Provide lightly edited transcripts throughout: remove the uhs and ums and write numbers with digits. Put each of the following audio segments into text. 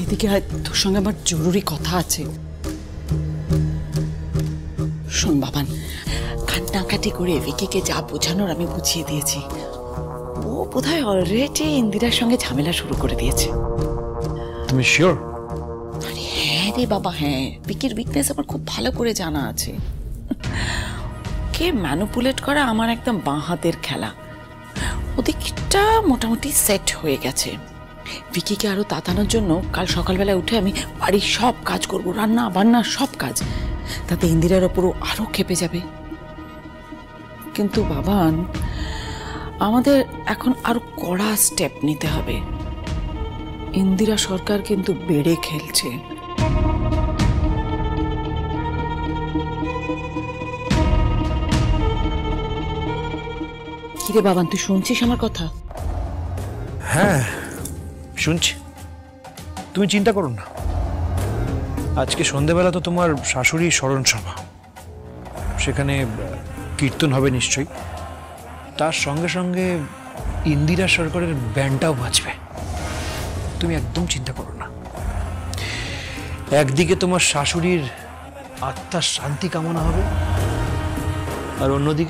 এদিকে আয়, তোর সঙ্গে আমার জরুরি কথা আছে। শোন বাবান, কান্নাকাটি করে ভিকিকে যা বোঝানোর আমি বুঝিয়ে দিয়েছি। ও বোধহয় অলরেডি ইন্দিরার সঙ্গে ঝামেলা শুরু করে দিয়েছে। তুমি শিওর? আরে হ্যাঁ রে বাবা, হ্যাঁ। ভিকির উইকনেস আমার খুব ভালো করে জানা আছে। কে ম্যানিপুলেট করা আমার একদম বাঁ হাতের খেলা। ওদিকটা মোটামুটি সেট হয়ে গেছে। ভিকিকে আরো তাতানোর জন্য কাল সকালবেলা উঠে আমি বাড়ির সব কাজ করব, রান্না বান্না সব কাজ। তাতে ইন্দিরার ওপরও আরো খেপে যাবে। কিন্তু বাবান, আমাদের এখন আরো কড়া স্টেপ নিতে হবে। ইন্দিরা সরকার কিন্তু বেড়ে খেলছে। কিরে বাবান, তুই শুনছিস আমার কথা? হ্যাঁ শুনছি, তুমি চিন্তা করো না। আজকে সন্ধ্যেবেলা তো তোমার শাশুড়ি স্মরণ সভা, সেখানে কীর্তন হবে নিশ্চয়ই। তার সঙ্গে সঙ্গে ইন্দিরা সরকারের ব্যান্ডটাও বাজবে। তুমি একদম চিন্তা করো না। একদিকে তোমার শাশুড়ির আত্মার শান্তি কামনা হবে, আর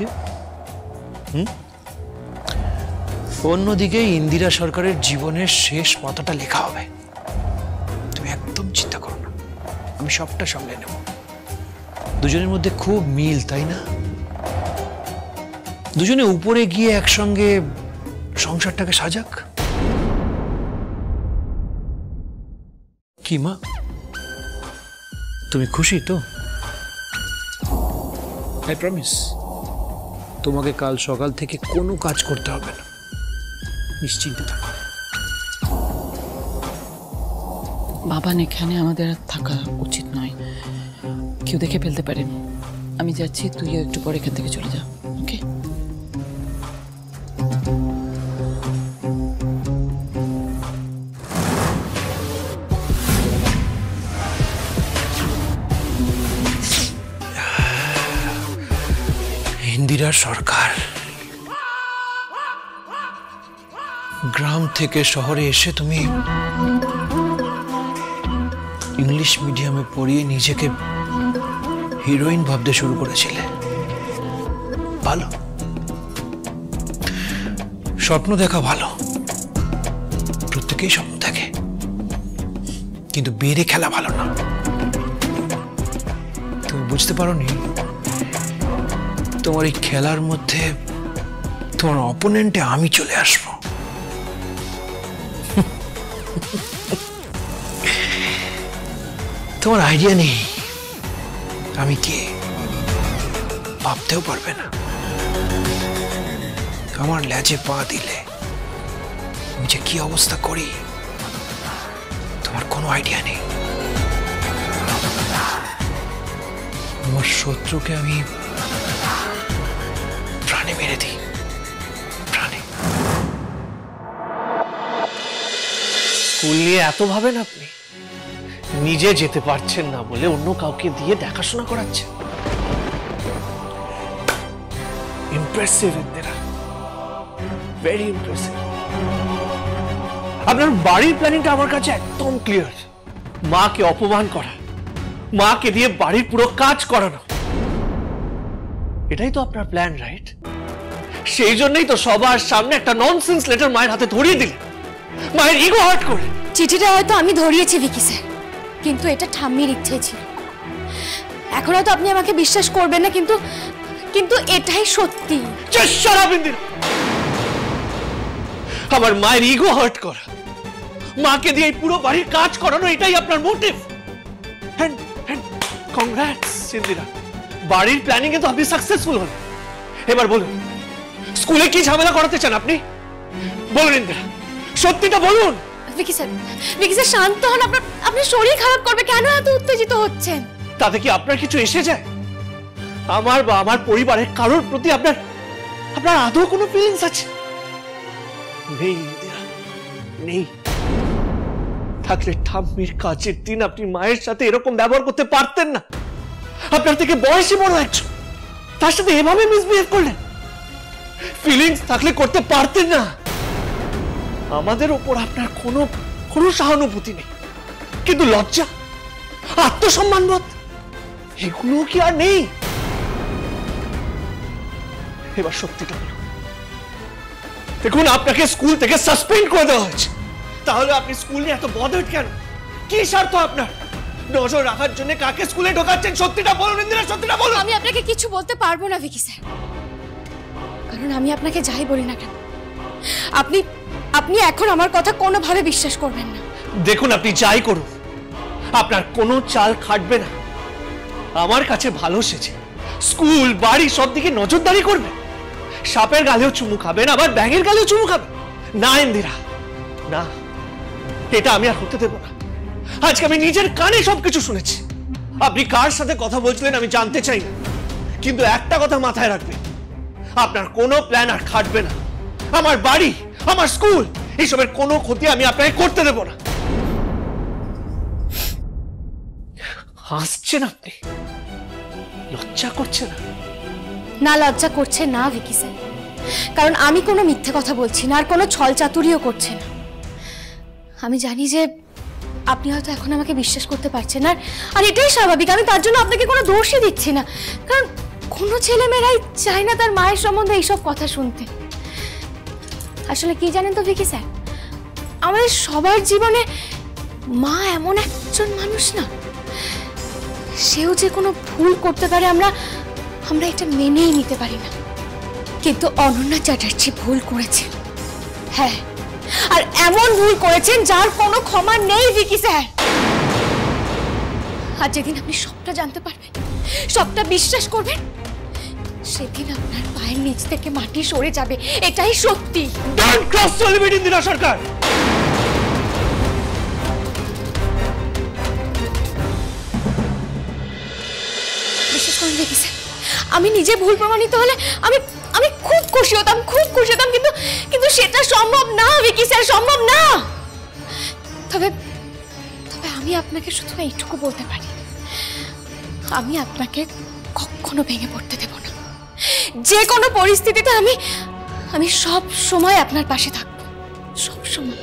অন্যদিকে ইন্দিরা সরকারের জীবনের শেষ পাতাটা লেখা হবে। তুমি একদম চিন্তা করো না, আমি সবটা সামলে নেব। দুজনের মধ্যে খুব মিল, তাই না? দুজনে উপরে গিয়ে একসঙ্গে সংসারটাকে সাজাক। কি মা, তুমি খুশি তো? আই প্রমিস, তোমাকে কাল সকাল থেকে কোনো কাজ করতে হবে না, নিশ্চিন্তে থাকো। বাবান, এখানে আমাদের আর থাকা উচিত নয়, কেউ দেখে ফেলতে পারে। আমি যাচ্ছি, তুইও একটু পরে এখান থেকে চলে যা। ওকে? ইন্দিরা সরকার গ্রাম থেকে শহরে এসে তুমি ইংলিশ মিডিয়ামে পড়িয়ে নিজেকে হিরোইন ভাবতে শুরু করেছিলে। ভালো, স্বপ্ন দেখা ভালো, প্রত্যেকেই স্বপ্ন দেখে, কিন্তু বেড়ে খেলা ভালো না। তুমি বুঝতে পারোনি তোমার এই খেলার মধ্যে তোমার অপোনেন্টে আমি চলে আসবো। তোমার আইডিয়া নেই আমি কে, ভাবতেও পারবে না। আমার লেজে পা দিলে আমি যে কি অবস্থা করি তোমার কোনো আইডিয়া নেই। আমার শত্রুকে আমি প্রাণে মেরে দিই, প্রাণে। স্কুল নিয়ে এত ভাবেন আপনি? নিজে যেতে পারছেন না বলে অন্য কাউকে দিয়ে দেখাশোনা করাচ্ছেন। Impressive Indira, very impressive. আপনার বাড়ির প্ল্যানিংটা আমার কাছে একদম ক্লিয়ার। মাকে অপমান করা, মাকে দিয়ে বাড়ির পুরো কাজ করানো, এটাই তো আপনার প্ল্যান, রাইট? সেই জন্যই তো সবার সামনে একটা ননসেন্স লেটার মায়ের হাতে ধরিয়ে দিলেন, মায়ের ইগো হার্ট করে। চিঠিটা হয়তো আমি ধরিয়েছি ভিকি স্যার, কিন্তু এটা ঠাম্মির ইচ্ছে ছিল। এখন হয়তো আপনি আমাকে বিশ্বাস করবেন না, কিন্তু কিন্তু এটাই সত্যি। আমার মায়ের ইগো হার্ট করা, মাকে দিয়ে পুরো বাড়ির কাজ করানো, এটাই আপনার মোটিভ। কংগ্রাটস ইন্দিরা, বাড়ির প্ল্যানিং এ তো আপনি সাকসেসফুল হন। এবার বলুন, স্কুলে কি ঝামেলা করাতে চান আপনি? বলুন ইন্দিরা, সত্যিটা বলুন। ভিকি স্যার শান্ত হন। আপনার শরীর খারাপ করবে, কেন এত উত্তেজিত হচ্ছেন? তাতে কি আপনার কিছু এসে যায়? আমার বা আমার পরিবারের কারোর প্রতি আপনার আদৌ কোনো ফিলিংস আছে? নেই ইন্দিরা, নেই। থাকলে ঠাম্মির কাজের দিন আপনি মায়ের সাথে এরকম ব্যবহার করতে পারতেন না। আপনার থেকে বয়সে বড় একজন, তার সাথে এভাবে মিসবিহেভ করলেন। ফিলিংস থাকলে করতে পারতেন না। আমাদের উপর আপনার কোনো সহানুভূতি নেই। কিন্তু লজ্জা, আত্মসম্মানবোধ এগুলো কি আর নেই? এবার সত্যিটা বলুন। দেখুন, আপনাকে স্কুল থেকে সাসপেন্ড করে দেওয়া হয়েছে, তাহলে আপনি স্কুল নিয়ে এত বদার্ড কেন? কি স্বার্থ আপনার? নজর রাখার জন্য কাকে স্কুলে ঢোকাচ্ছেন? সত্যিটা বলুন ইন্দিরা, সত্যিটা বলুন। আমি আপনাকে কিছু বলতে পারবো না ভিকি স্যার, কারণ আমি আপনাকে যাই বলি না কেন, আপনি আপনি এখন আমার কথা কোনোভাবে বিশ্বাস করবেন না। দেখুন, আপনি যাই করুন, আপনার কোনো চাল খাটবে না। আমার কাছে ভালো সেজে স্কুল বাড়ি সব দিকে নজরদারি করবে, সাপের গালেও চুমু খাবেন, আবার ব্যাঙের গালেও চুমু খাবেন। না ইন্দিরা, না, এটা আমি আর হতে দেব না। আজকে আমি নিজের কানে সবকিছু শুনেছি। আপনি কার সাথে কথা বলছিলেন আমি জানতে চাই না, কিন্তু একটা কথা মাথায় রাখবেন, আপনার কোনো প্ল্যান আর খাটবে না। আমার বাড়ি, আমার স্কুল, এইসবের কোনো ক্ষতি আমি আপনাকে করতে দেব না। হাসছেন আপনি, লজ্জা করছে না? না, লজ্জা করছে না ভিকি স্যার, কারণ আমি কোনো মিথ্যে কথা বলছি না আর কোনো ছল চাতুরিও করছি না। আমি জানি যে আপনি হয়তো এখন আমাকে বিশ্বাস করতে পারছেন না, আর এটাই স্বাভাবিক। আমি তার জন্য আপনাকে কোনো দোষই দিচ্ছি না, কারণ কোনো ছেলেমেয়েরাই চায় না তার মায়ের সম্বন্ধে এইসব কথা শুনতে। আসলে কি জানেন তো ভিকি স্যার, আমাদের সবার জীবনে মা এমন একজন মানুষ না, সেও যে কোনো ভুল করতে পারে, আমরা এটা মেনেই নিতে পারি না। কিন্তু অনন্যা চ্যাটার্জি ভুল করেছেন, হ্যাঁ, আর এমন ভুল করেছেন যার কোনো ক্ষমা নেই ভিকি স্যার। আর যেদিন আপনি সবটা জানতে পারবেন, সবটা বিশ্বাস করবেন, সেদিন আপনার পায়ের নিচ থেকে মাটি সরে যাবে, এটাই সত্যি। Don't cross the limit Indira Sarkar. বিশ্বাস করুন ভিকি স্যার, আমি নিজে ভুল প্রমাণিত হলে আমি খুব খুশি হতাম, কিন্তু সেটা সম্ভব না ভিকি স্যার, সম্ভব না। তবে আমি আপনাকে শুধু এইটুকু বলতে পারি, আমি আপনাকে কখনো ভেঙে পড়তে দেব না। যে কোনো পরিস্থিতিতে আমি সব সময় আপনার পাশে থাকবো, সব সময়।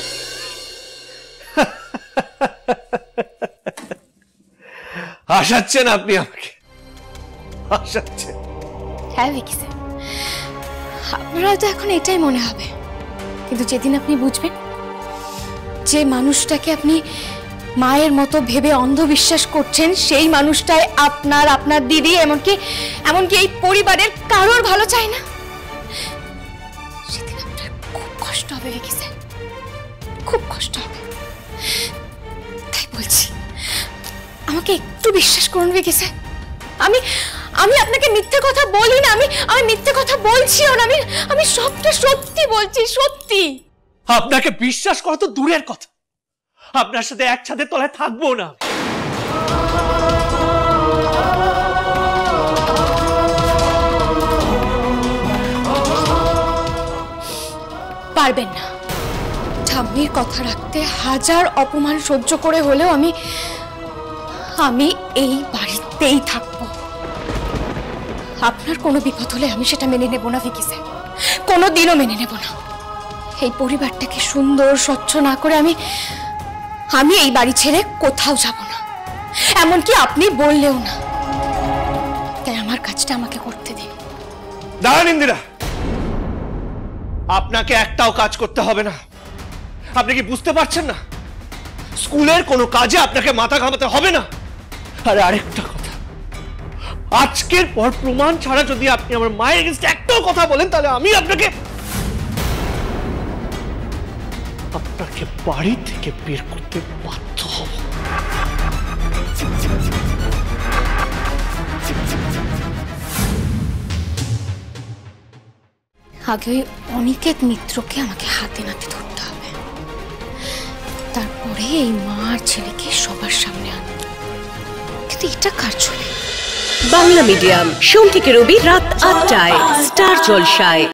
হাসাচ্ছেন আপনি আমাকে, হাসাচ্ছেন। হ্যাঁ ভিকি স্যার, আপনার হয়তো এখন এটাই মনে হবে, কিন্তু যেদিন আপনি বুঝবেন যে মানুষটাকে আপনি মায়ের মতো ভেবে অন্ধবিশ্বাস করছেন, সেই মানুষটাই আপনার দিদি, এমনকি এই পরিবারের কারোর ভালো চায় না, সেদিন আপনার খুব কষ্ট হবে ভিকি স্যার, খুব কষ্ট হবে। তাই বলছি, আমাকে একটু বিশ্বাস করুন ভিকি স্যার। আমি আপনাকে মিথ্যে কথা বলি না, আমি মিথ্যে কথা বলছিও না, আমি সবটা সত্যি বলছি, সত্যি। আপনাকে বিশ্বাস করা তো দূরের কথা, আপনার সাথে এক ছাদের তলায় থাকবো না। পারবেন না। ঠাম্মির কথা রাখতে হাজার অপমান সহ্য করে হলেও আমি এই বাড়িতেই থাকবো। আপনার কোনো বিপদ হলে আমি সেটা মেনে নেব না ভিকি স্যার, কোনোদিনও মেনে নেব না। এই পরিবারটাকে সুন্দর স্বচ্ছ না করে আমি এই বাড়ি ছেড়ে কোথাও যাব না, এমনকি আপনি বললেও না। তাই আমার কাজটা আমাকে করতে দিন। দাঁড়ান ইন্দিরা, আপনাকে একটাও কাজ করতে হবে না। আপনি কি বুঝতে পারছেন না? স্কুলের কোনো কাজে আপনাকে মাথা ঘামাতে হবে না। আর আরেকটা কথা, আজকের পর প্রমাণ ছাড়া যদি আপনি আমার মায়ের এগেইনস্টে একটাও কথা বলেন, তাহলে আমি আপনাকে বাড়ি থেকে বের করতে বাধ্য হব। আগে ওই অনিকেত মিত্রকে আমাকে হাতে নাতে ধরতে হবে, তারপরে এই মা আর ছেলেকে সবার সামনে আনতে। কিন্তু এটা কার চলে? বাংলা মিডিয়াম সোম থেকে রবি রাত ৮টায় স্টার জলসায়।